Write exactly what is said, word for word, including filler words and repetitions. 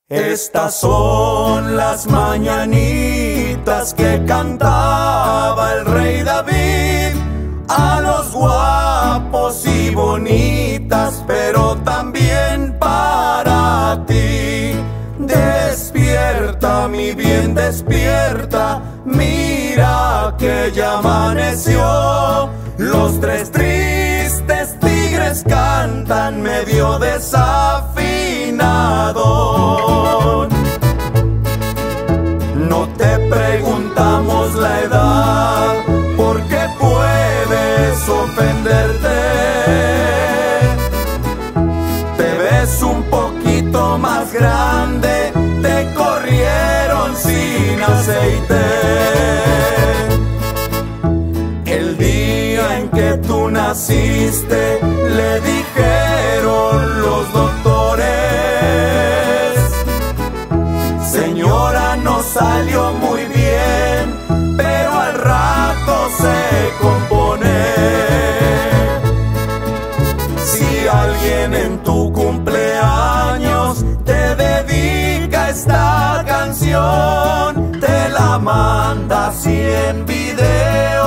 Estas son las mañanitas que cantaba el rey David a los guapos y bonitas, pero también para ti. Despierta, mi bien, despierta, mira que ya amaneció. Los tres tristes tigres cantan medio desafinados. No te preguntamos la edad, porque puedes ofenderte. Te ves un poquito más grande, te corrieron sin aceite. El día en que tú naciste, le dijeron los doctores: señora, no salió muy bien, pero al rato se compone. Si alguien en tu cumpleaños te dedica esta canción, te la manda así en video